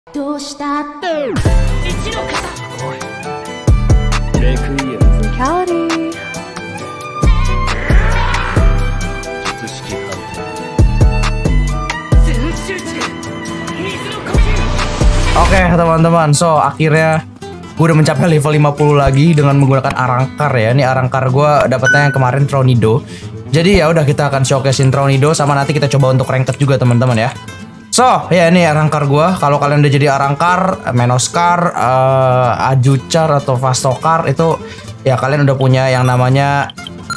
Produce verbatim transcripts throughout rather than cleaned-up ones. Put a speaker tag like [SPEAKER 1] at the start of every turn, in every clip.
[SPEAKER 1] どうしたって一の型
[SPEAKER 2] レクイエム
[SPEAKER 3] キャリー
[SPEAKER 2] 術式判
[SPEAKER 1] 全集中水の呼吸
[SPEAKER 4] Oke teman-teman, so akhirnya gue udah mencapai level lima puluh lagi dengan menggunakan Arrancar ya. Ini Arrancar gue dapetnya yang kemarin Tronido. Jadi ya udah kita akan showcasein Tronido sama nanti kita coba untuk ranked juga teman-teman ya. So ya ini Arrancar gue. Kalau kalian udah jadi Arrancar, Menoscar, uh, Ajucar atau Vastocar itu ya kalian udah punya yang namanya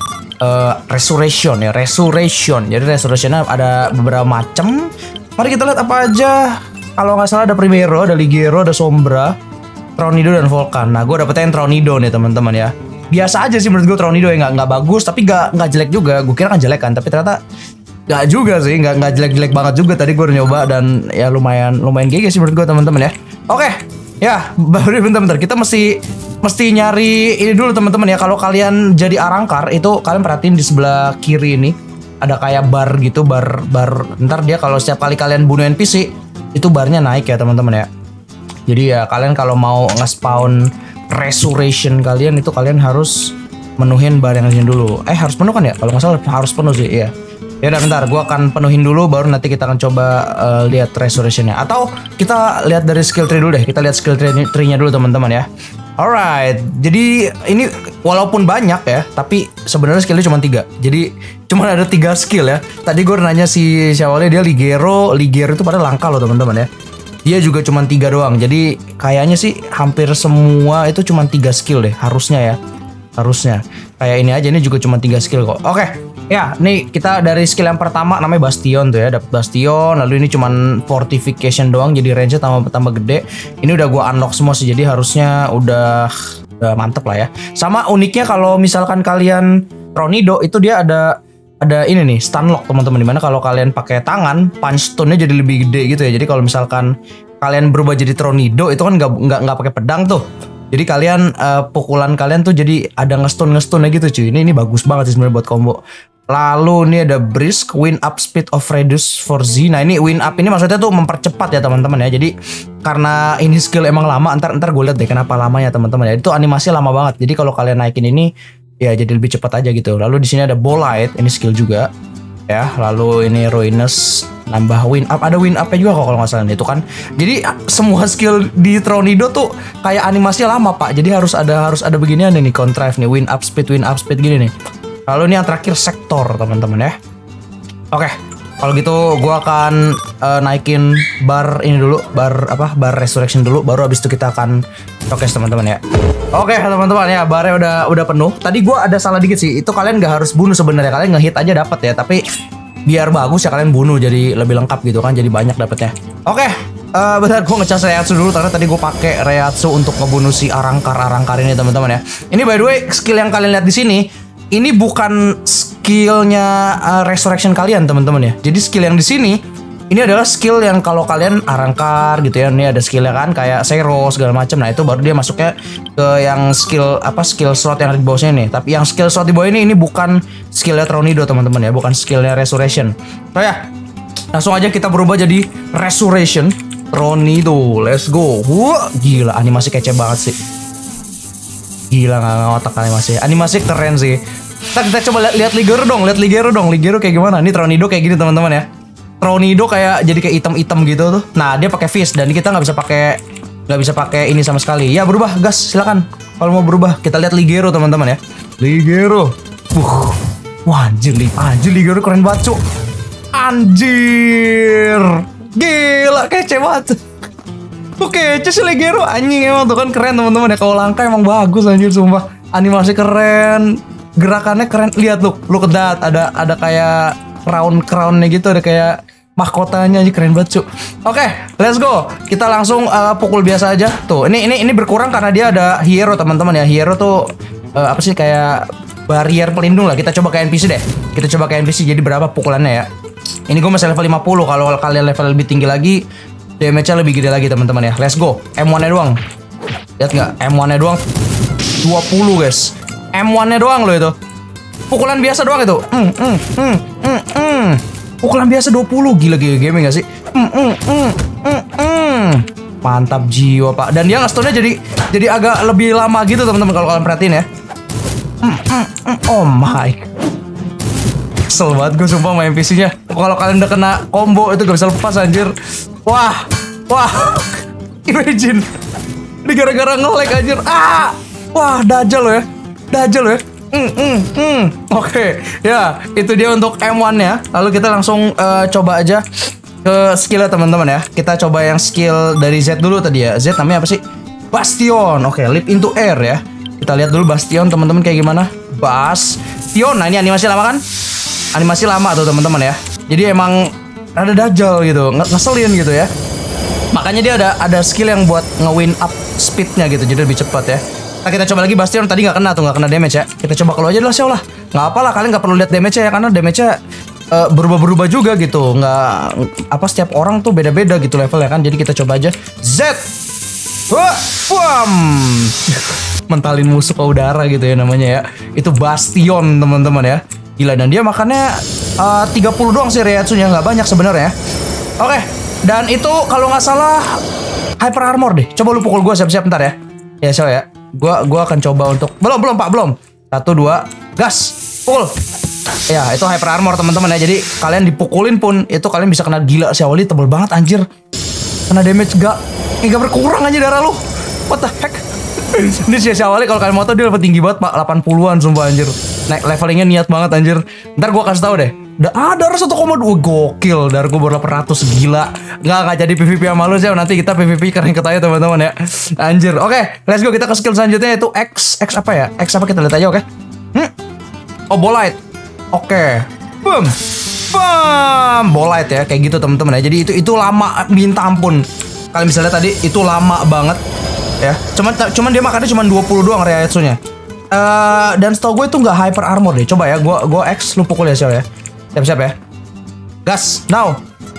[SPEAKER 4] uh, Resurrection ya, Resurrection. Jadi Resurrectionnya ada beberapa macam. Mari kita lihat apa aja. Kalau nggak salah ada Primero, ada Ligero, ada Sombra, Tronido dan Volcan. Nah, gue dapetnya yang Tronido nih teman-teman ya. Biasa aja sih menurut gue Tronido ya, nggak nggak bagus, tapi nggak nggak jelek juga. Gue kira kan jelek kan, tapi ternyata nggak juga sih, nggak nggak jelek-jelek banget juga. Tadi gue udah nyoba dan ya lumayan lumayan G G sih menurut gue teman-teman ya. Oke, ya baru bentar-bentar kita mesti mesti nyari ini dulu teman-teman ya. Kalau kalian jadi Arrancar itu kalian perhatiin di sebelah kiri ini ada kayak bar gitu, bar bar. Ntar dia kalau setiap kali kalian bunuh N P C itu barnya naik ya teman-teman ya. Jadi ya kalian kalau mau nge-spawn Resurrection kalian itu kalian harus menuhin bar yang ini dulu. Eh harus penuh kan ya? Kalau nggak salah harus penuh sih, iya. Ya udah bentar, gue akan penuhin dulu baru nanti kita akan coba uh, lihat Resurrectionnya. Atau kita lihat dari skill tree dulu deh. Kita lihat skill tree-nya dulu teman-teman ya. Alright, jadi ini walaupun banyak ya, tapi sebenarnya skillnya cuma tiga. Jadi cuma ada tiga skill ya. Tadi gue nanya si Syawalnya dia Ligero, Ligero itu pada langka loh teman-teman ya. Dia juga cuma tiga doang. Jadi kayaknya sih hampir semua itu cuma tiga skill deh, harusnya ya. Harusnya. Kayak ini aja ini juga cuma tiga skill kok. Oke. Ya, nih kita dari skill yang pertama namanya Bastion tuh ya, dapat Bastion, lalu ini cuman fortification doang jadi range-nya tambah tambah gede. Ini udah gua unlock semua sih, jadi harusnya udah, udah mantep lah ya. Sama uniknya kalau misalkan kalian Tronido itu dia ada ada ini nih, stun lock teman-teman, dimana kalau kalian pakai tangan, punch stone-nya jadi lebih gede gitu ya. Jadi kalau misalkan kalian berubah jadi Tronido itu kan nggak nggak nggak pakai pedang tuh. Jadi kalian uh, pukulan kalian tuh jadi ada ngestun ngestun gitu cuy. Ini ini bagus banget sih sebenarnya buat combo. Lalu ini ada Brisk, Wind Up Speed of Reduce for Z. Nah ini Wind Up ini maksudnya tuh mempercepat ya teman-teman ya. Jadi karena ini skill emang lama, ntar ntar gue lihat deh kenapa lamanya teman-teman ya. Itu animasi lama banget. Jadi kalau kalian naikin ini ya jadi lebih cepat aja gitu. Lalu di sini ada Bolide, ini skill juga ya. Lalu ini Ruinous, nambah Wind Up, ada Wind Up-nya juga kok kalau nggak salah itu kan. Jadi semua skill di Tronido tuh kayak animasinya lama pak. Jadi harus ada harus ada beginian nih contrive nih, Wind Up Speed, Wind Up Speed gini nih. Lalu ini yang terakhir sektor teman-teman ya. Oke, kalau gitu gue akan uh, naikin bar ini dulu, bar apa? Bar Resurrection dulu, baru abis itu kita akan showcase teman-teman ya. Oke teman-teman ya, barnya udah udah penuh. Tadi gue ada salah dikit sih. Itu kalian nggak harus bunuh sebenarnya, kalian ngehit aja dapat ya. Tapi biar bagus ya kalian bunuh jadi lebih lengkap gitu kan, jadi banyak dapatnya. Oke, uh, bentar gue ngecas Reiatsu dulu karena tadi gue pakai Reiatsu untuk ngebunuh si Arrancar Arrancar ini teman-teman ya. Ini by the way skill yang kalian lihat di sini. Ini bukan skillnya uh, Resurrection kalian teman-teman ya. Jadi skill yang di sini ini adalah skill yang kalau kalian Arrancar gitu ya. Ini ada skillnya kan kayak Zero segala macam. Nah itu baru dia masuknya ke yang skill apa skill slot yang ada di bawahnya nih. Tapi yang skill slot di bawah ini ini bukan skillnya Tronido teman-teman ya. Bukan skillnya Resurrection. So ya langsung aja kita berubah jadi Resurrection Tronido. Let's go. Wah gila animasi kece banget sih. Gila nggak ngotak animasi. Animasi keren sih. Kita, kita coba lihat, lihat Ligero dong, lihat Ligero dong. Ligero kayak gimana? Ini Tronido kayak gini teman-teman ya. Tronido kayak jadi kayak item-item gitu tuh. Nah dia pakai fish dan kita nggak bisa pakai nggak bisa pakai ini sama sekali. Ya berubah gas silakan. Kalau mau berubah kita lihat Ligero teman-teman ya. Ligero. Uh, wah anjir, anjir Ligero keren banget cuk. Anjir, gila kece banget. Oke, kece sih Ligero anjing emang tuh kan keren teman-teman ya. Kalau langka emang bagus anjir sumpah. Animasi keren, gerakannya keren. Lihat tuh, lu kedat ada ada kayak crown-crownnya gitu, ada kayak mahkotanya aja keren banget cuy. Oke, let's go. Kita langsung uh, pukul biasa aja. Tuh, ini ini ini berkurang karena dia ada hero teman-teman ya. Hero tuh uh, apa sih kayak barrier pelindung lah. Kita coba ke N P C deh. Kita coba ke N P C jadi berapa pukulannya ya. Ini gue masih level lima puluh. Kalau kalian level lebih tinggi lagi damage-nya lebih gede lagi teman-teman ya. Let's go. M one-nya doang. Lihat nggak? M one-nya doang dua puluh guys. M one-nya doang loh itu. Pukulan biasa doang itu. Mm, mm, mm, mm, mm. Pukulan biasa dua puluh. Gila gila gaming gak sih? Mm, mm, mm, mm, mm. Mantap jiwa pak. Dan dia nge-stone-nya jadi jadi agak lebih lama gitu teman-teman kalau kalian perhatiin ya. Mm, mm, mm. Oh my. Kesel banget gue sumpah main N P C-nya. Kalau kalian udah kena combo itu gak bisa lepas anjir. Wah, wah. Imagine. Ini gara-gara nge-lag anjir. Ah, wah dajal lo ya, dajal lo ya. Hmm, hmm, hmm. Oke, okay. Ya itu dia untuk M satu ya. Lalu kita langsung uh, coba aja ke skillnya teman-teman ya. Kita coba yang skill dari Z dulu tadi ya. Z namanya apa sih? Bastion. Oke, okay, leap into air ya. Kita lihat dulu Bastion teman-teman kayak gimana. Bastion. Nah ini animasi lama kan? Animasi lama tuh teman-teman ya. Jadi emang ada dajal gitu, ngeselin gitu ya. Makanya dia ada ada skill yang buat nge-win up speednya gitu, jadi lebih cepat ya. Nah, kita coba lagi Bastion, tadi nggak kena tuh, nggak kena damage ya. Kita coba keluar aja dulu Xiao lah. Nggak apa lah, kalian nggak perlu lihat damage-nya ya, karena damage-nya uh, berubah-berubah juga gitu. Nggak apa setiap orang tuh beda-beda gitu levelnya kan. Jadi kita coba aja Z. Wah, bam. Mentalin musuh ke udara gitu ya namanya ya. Itu Bastion teman-teman ya. Gila, dan dia makannya uh, tiga puluh doang sih Reiatsunya, nggak banyak sebenarnya. Oke, dan itu kalau nggak salah hyper armor deh. Coba lu pukul gue siap-siap ntar ya. Ya Xiao ya. Gua gua akan coba untuk belum belum Pak belum. Satu dua gas. Pukul. Ya, itu hyper armor teman-teman ya. Jadi kalian dipukulin pun itu kalian bisa kena gila. Xiao Li tebel banget anjir. Kena damage gak eh, gak berkurang aja darah lu. What the heck? Ini si Xiao Li kalau kalian mau tahu dia level tinggi banget Pak, delapan puluhan sumpah anjir. Naik levelingnya niat banget anjir. Ntar gua kasih tahu deh. Da ah, darah satu koma dua gokil. Darah gue baru delapan ratus gila. Nggak, nggak jadi P V P sama lu sih. Nanti kita P V P keren ketanya teman-teman ya. Anjir. Oke, okay, let's go. Kita ke skill selanjutnya yaitu X. X apa ya? X apa kita lihat aja oke. Okay? Hmm? Oh, Bolite. Oke. Okay. Boom. Boom. Bolite ya. Kayak gitu teman-teman ya. Jadi itu itu lama minta ampun. Kalian bisa lihat tadi itu lama banget ya. Cuman cuman dia makannya cuma dua puluh doang Reiatsunya. Uh, dan setahu gue itu nggak hyper armor deh. Coba ya, gue gue X lu pukul ya Xiao ya. Siap-siap ya. Gas, now.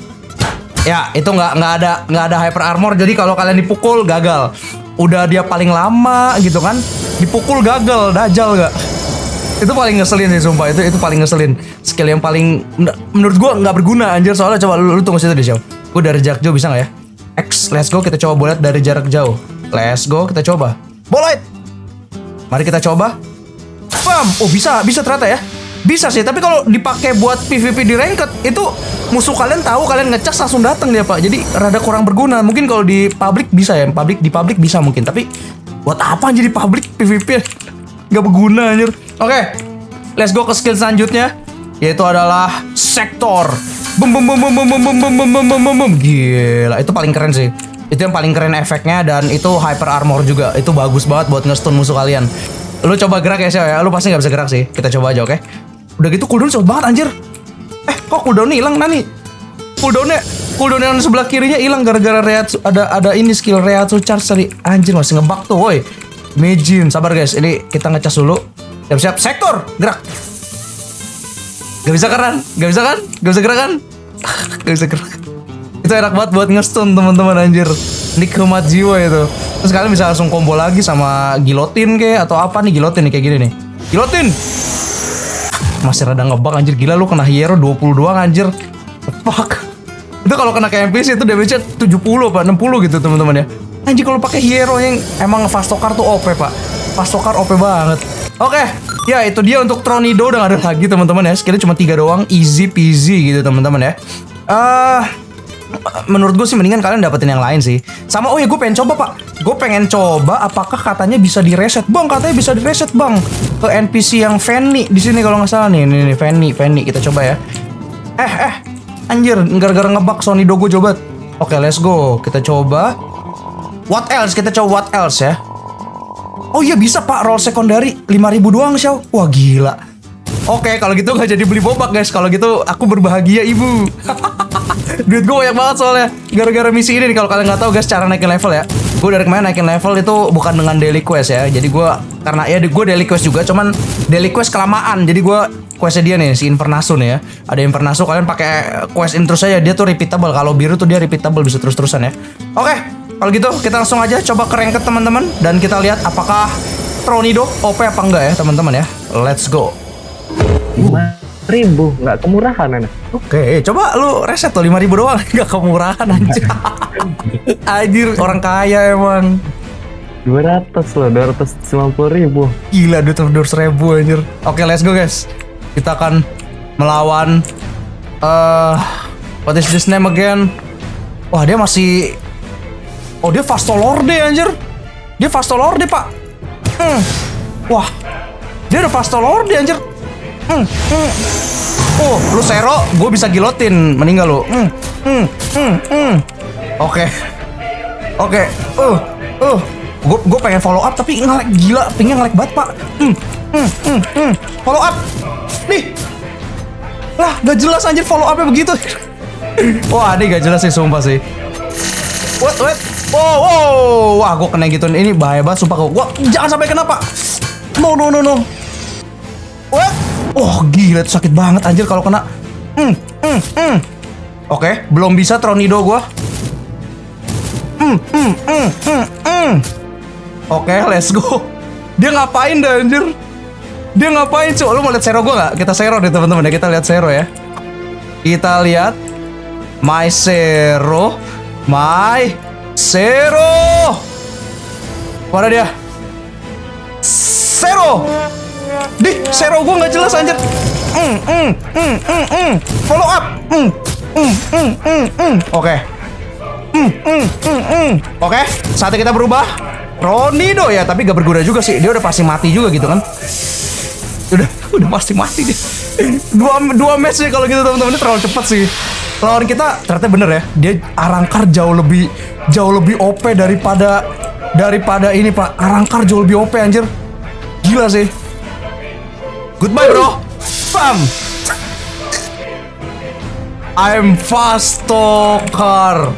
[SPEAKER 4] Ya, itu nggak nggak ada nggak ada hyper armor. Jadi kalau kalian dipukul gagal. Udah dia paling lama gitu kan. Dipukul gagal, dajal gak? Itu paling ngeselin sih sumpah. Itu itu paling ngeselin. Skill yang paling menurut gua nggak berguna anjir. Soalnya coba lu, lu tunggu situ deh Xiao. Gue dari jarak jauh bisa nggak ya? X, let's go kita coba Bolite dari jarak jauh. Let's go kita coba. Bolite. Mari kita coba. Bam. Oh bisa, bisa ternyata ya. Bisa sih, tapi kalau dipakai buat P V P di ranked itu musuh kalian tahu kalian ngecas langsung datang dia Pak. Jadi rada kurang berguna. Mungkin kalau di public bisa ya, public di public bisa mungkin. Tapi buat apa jadi public P V P? Gak berguna anjir. Oke, okay, let's go ke skill selanjutnya yaitu adalah Sektor. Bum bum bum bum bum bum bum bum bum bum bum bum. Gila, itu paling keren sih. Itu yang paling keren efeknya dan itu hyper armor juga. Itu bagus banget buat nge-stun musuh kalian. Lu coba gerak ya Xiao ya. Lu pasti nggak bisa gerak sih. Kita coba aja oke. Okay? Udah gitu cooldown cepet banget anjir. Eh kok cooldown hilang Nani? Cooldownnya cooldown yang sebelah kirinya hilang gara-gara Reiatsu. Ada ada ini skill Reiatsu charge tadi. Anjir masih ngebug tuh woi. Imagine. Sabar guys. Ini kita ngecas dulu. Siap-siap. Sektor. Gerak. Gak bisa kan? Gak bisa kan? Gak bisa gerak kan? Gak bisa gerak. Itu enak banget buat nge-stun teman-teman anjir. Nikmat jiwa itu. Terus kalian bisa langsung combo lagi sama gilotin kayak atau apa nih gilotin nih kayak gini nih. Gilotin. Masih rada ngebug anjir. Gila lu kena hero dua puluh doang anjir. Fuck. Itu kalau kena ke N P C itu damage-nya tujuh puluh apa enam puluh gitu teman-teman ya. Anjir kalau pakai hero yang emang Fastokar tuh O P Pak. Fastokar O P banget. Oke. Ya itu dia untuk Tronido udah gak ada lagi teman-teman ya. Skillnya cuma tiga doang. Easy peasy gitu teman-teman ya. Eh uh, menurut gue sih mendingan kalian dapetin yang lain sih. Sama oh ya gue pengen coba Pak. Gue pengen coba apakah katanya bisa di reset. Bang katanya bisa di reset bang. Ke N P C yang Fanny di sini kalau nggak salah nih. Nih nih Fanny Fanny kita coba ya. Eh eh anjir gara-gara ngebug Sony Dogo coba. Oke let's go. Kita coba. What else? Kita coba what else ya. Oh iya bisa Pak roll secondary lima ribu doang Xiao. Wah gila. Oke kalau gitu nggak jadi beli bobak guys. Kalau gitu aku berbahagia ibu. Duit gue banyak banget soalnya gara-gara misi ini nih. Kalau kalian nggak tahu guys cara naikin level ya. Gue dari kemarin naikin level itu bukan dengan daily quest ya. Jadi gue karena ya gue daily quest juga, cuman daily quest kelamaan. Jadi gue questnya dia nih si Infernasu nih ya. Ada Infernasu kalian pakai quest in terus aja, dia tuh repeatable. Kalau biru tuh dia repeatable bisa terus-terusan ya. Oke, kalau gitu kita langsung aja coba ke ranked teman-teman dan kita lihat apakah Tronido O P apa enggak ya teman-teman ya. Let's go.
[SPEAKER 3] ribu, nggak kemurahan anak.
[SPEAKER 4] Oke, coba lu reset tuh lima ribu doang, nggak kemurahan anjir. Anjir, orang kaya emang.
[SPEAKER 3] dua ratus loh, dua ratus sembilan puluh ribu.
[SPEAKER 4] Gila, dua ratus ribu anjir. Oke, let's go guys. Kita akan melawan uh, what is this name again? Wah, dia masih oh, dia Fastolorde anjir. Dia Fastolorde, Pak. Hmm. Wah. Dia udah Fastolorde anjir. Hmm. Hmm. Oh, lu Zero, gue bisa gilotin, meninggal lu. Hmm. Hmm. Hmm. Hmm. Oke. Oke. Uh. Uh. Gue gue pengen follow up tapi nge-lag gila, pingnya nge-lag banget, Pak. Hmm. Hmm. Hmm. Hmm. Follow up. Nih. Lah, gak jelas anjir follow up-nya begitu. Wah, ini gak jelas sih sumpah sih. Wait, wait. Wow, wow. Wah, gue kena gituin. Ini bahaya banget sumpah gue. Wah, jangan sampai kena, Pak. No, no, no, no. What? Oh, gila itu sakit banget anjir kalau kena. Hmm, hmm, hmm. Oke, belum bisa Tronido gue. Hmm, hmm, hmm, hmm, hmm. Oke, let's go. Dia ngapain dah anjir? Dia ngapain, Cuk? Lu mau lihat Zero gue nggak? Kita Zero deh teman-teman ya. Kita lihat Zero ya. Kita lihat My Zero, My Zero. Mana dia? Zero. Di Zero gue nggak jelas anjir. Mm, mm, mm, mm, mm. Follow up. Mm, mm, mm, mm, mm. Oke. Mm, mm, mm, mm. Oke. Saatnya kita berubah. Tronido ya, tapi gak berguna juga sih. Dia udah pasti mati juga gitu kan. Udah, udah pasti mati dia. Dua dua match nih kalau gitu teman-teman, ini terlalu cepat sih. Lawan kita ternyata bener ya. Dia Arrancar jauh lebih jauh lebih O P daripada daripada ini, Pak. Arrancar jauh lebih O P anjir. Gila sih. Goodbye, bro. Bam. I'm Fastokar.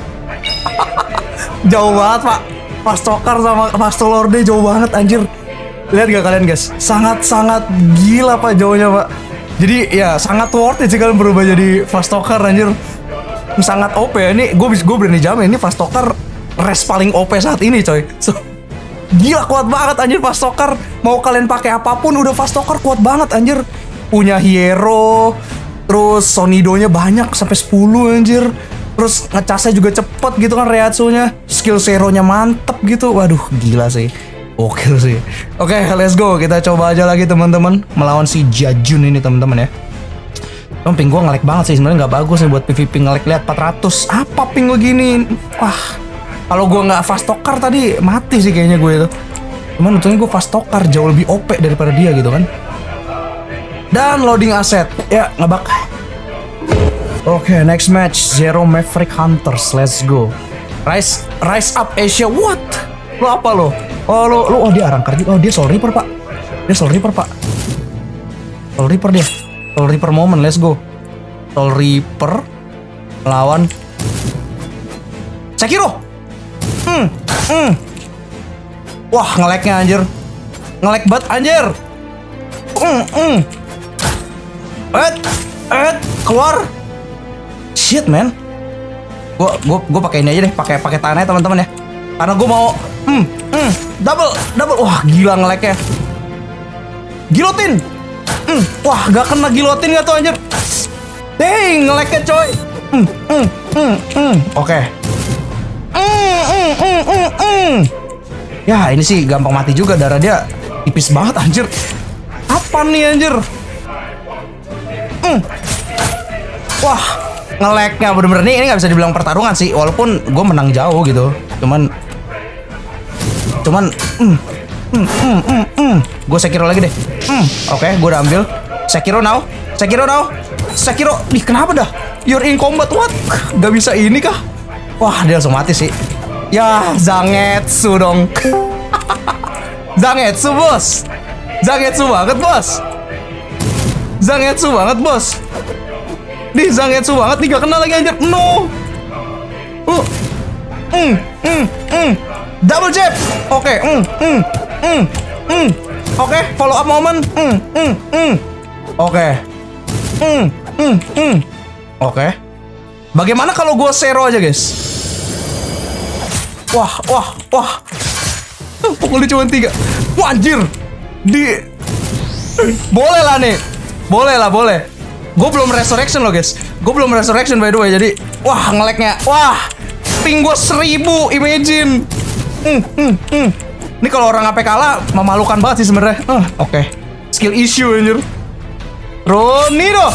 [SPEAKER 4] Jauh banget, Pak. Fastokar sama Fastolorde jauh banget anjir. Lihat gak kalian guys? Sangat-sangat gila Pak jauhnya, Pak. Jadi ya sangat worth it sih kalian berubah jadi Fastokar anjir. Sangat O P ya. Ini gue gue berani jamin ini Fastokar res paling O P saat ini, coy. So, gila kuat banget anjir Fastokar. Mau kalian pakai apapun udah Fastokar kuat banget anjir. Punya hero, terus Sonidonya banyak sampai sepuluh anjir. Terus ngecasnya juga cepet gitu kan Reiatsunya. Skill Zero-nya mantep gitu. Waduh, gila sih. Oke sih. Oke, let's go. Kita coba aja lagi teman-teman melawan si Jajun ini teman-teman ya. Emang ping gue nge-lag banget sih, sebenarnya nggak bagus nih buat P V P nge-lag. Lihat empat ratus. Apa ping gue gini? Wah. Kalau gue nggak Fastokar tadi mati sih kayaknya gue itu. Cuman untungnya gue Fastokar jauh lebih O P daripada dia gitu kan. Dan loading aset. Ya, ngebak. Oke, okay, next match Zero Maverick Hunters. Let's go. Rise Rise Up Asia. What? Lo apa lo? Oh lo lo oh dia Arrancar juga. Oh dia Soul Reaper, Pak. Dia Soul Reaper, Pak. Soul Reaper dia. Soul Reaper moment. Let's go. Soul Reaper lawan Sekiro. Hmm. Hmm. Wah, nge-lag-nya anjir. Nge-lag banget anjir. Hmm. Hmm. Eh, eh, keluar. Shit man, gue gue gue pakai ini aja deh, pakai pakai tanah ya teman-teman ya, karena gue mau hmm, hmm, double double, wah gila nge-lag-nya, gilotin, hmm, wah gak kena gilotin gak tuh anjir, dang nge-lag-nya coy, hmm, hmm, hmm, hmm. Oke, okay. hmm, hmm, hmm, hmm, hmm. Ya ini sih gampang mati juga, darah dia tipis banget anjir, apa nih anjir, hmm. Wah nge-lag-nya bener-bener nih, ini nggak bisa dibilang pertarungan sih, walaupun gue menang jauh gitu, cuman cuman mm, mm, mm, mm, mm. Gue Sekiro lagi deh, mm. Oke okay, gue udah ambil Sekiro now, Sekiro now, Sekiro, nih kenapa dah, you're in combat, what, gak bisa ini kah, wah dia langsung mati sih, ya Zangetsu dong. Zangetsu bos, Zangetsu banget bos, Zangetsu banget bos. Nih Zangetsu banget nih, gak kena lagi anjir. No. Uh. Mm, mm, mm. Double jab. Oke, okay. mm, mm, mm, mm. Oke, okay. Follow up moment. Mm, mm, mm. Oke. Okay. Mm, mm, mm. Oke. Okay. Bagaimana kalau gue Zero aja, guys? Wah, wah, wah. Pukulnya cuma tiga. Wah, anjir. Di boleh lah nih. Boleh lah, boleh. Gue belum resurrection loh guys. Gue belum resurrection by the way. Jadi, wah ngeleknya. Wah, ping gue seribu, imagine. Hmm, hmm, hmm. Ini kalau orang A P kalah memalukan banget sih sebenarnya. Uh, Oke, okay. Skill issue anjir. Tronido.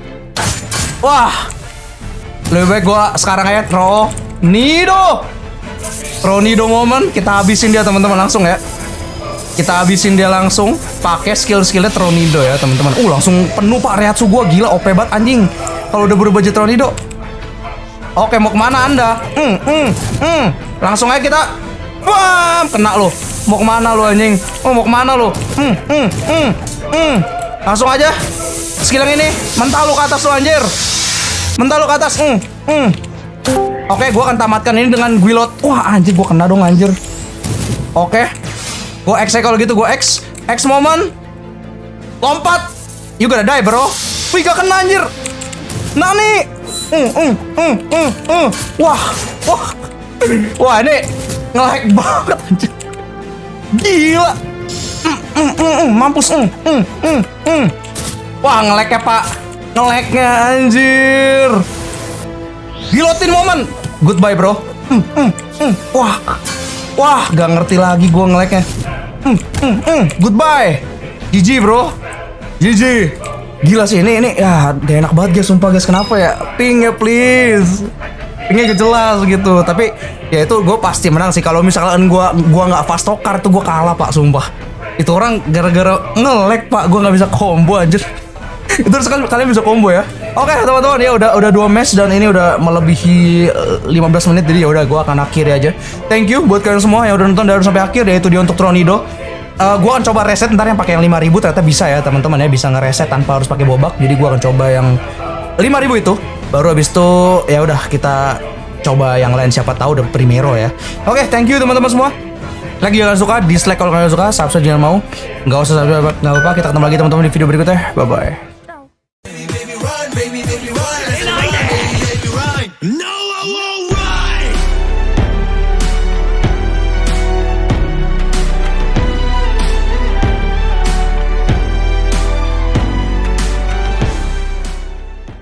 [SPEAKER 4] Wah, lebih baik gue sekarang aja Tronido. Tronido moment, kita habisin dia teman-teman langsung ya. Kita habisin dia langsung pakai skill-skillnya Tronido ya teman-teman. Uh langsung penuh Pak Reiatsu gua gila O P banget anjing. Kalau udah berubah jadi Tronido. Oke mau kemana anda? Hmm, hmm, hmm. Langsung aja kita. Bam, kena lo. Mau kemana lo anjing? Oh mau kemana lo? Hmm, hmm, hmm, hmm. Langsung aja. Skill yang ini mental lo ke atas lo anjir. Mental lo ke atas. Hmm, hmm. Oke, gue akan tamatkan ini dengan Guilot. Wah, anjir, gue kena dong, anjir. Oke. Gue X kalau gitu, gue X. X moment. Lompat. You gotta die, bro. Wih, gak kena, anjir. Nani. Mm, mm, mm, mm, mm. Wah, wah. Wah, ini nge-lag banget, anjir. Gila. Mm, mm, mm, mm. Mampus. Mm, mm, mm, mm. Wah, nge-lag ya, Pak. Nge-lagnya, anjir. Gilotin momen. Goodbye bro. Hmm, hmm, hmm. Wah. Wah, gak ngerti lagi gue nge-lagnya. Hmm, hmm, hmm. Goodbye. G G bro. G G. Gila sih ini ini ya gak enak banget guys sumpah guys. Kenapa ya? Ping ya please. Pingnya gak jelas gitu. Tapi ya itu gue pasti menang sih. Kalau misalkan gue gua nggak fast tokar tuh gue kalah pak sumpah. Itu orang gara-gara nge-lag pak. Gue nggak bisa combo anjir. Itu sekali kalian bisa combo ya. Oke teman-teman ya udah udah dua match dan ini udah melebihi lima belas menit jadi ya udah gua akan akhiri aja. Thank you buat kalian semua yang udah nonton dari sampai akhir yaitu dia untuk Tronido. Uh, gua akan coba reset ntar yang pakai yang lima ribu ternyata bisa ya teman-teman ya bisa ngereset tanpa harus pakai bobak. Jadi gua akan coba yang lima ribu itu baru habis itu ya udah kita coba yang lain siapa tahu dapat primero ya. Oke, thank you teman-teman semua. Lagi kalian suka dislike kalau kalian suka, subscribe jangan mau. Nggak usah subscribe nggak apa-apa. Kita ketemu lagi teman-teman di video berikutnya. Bye bye.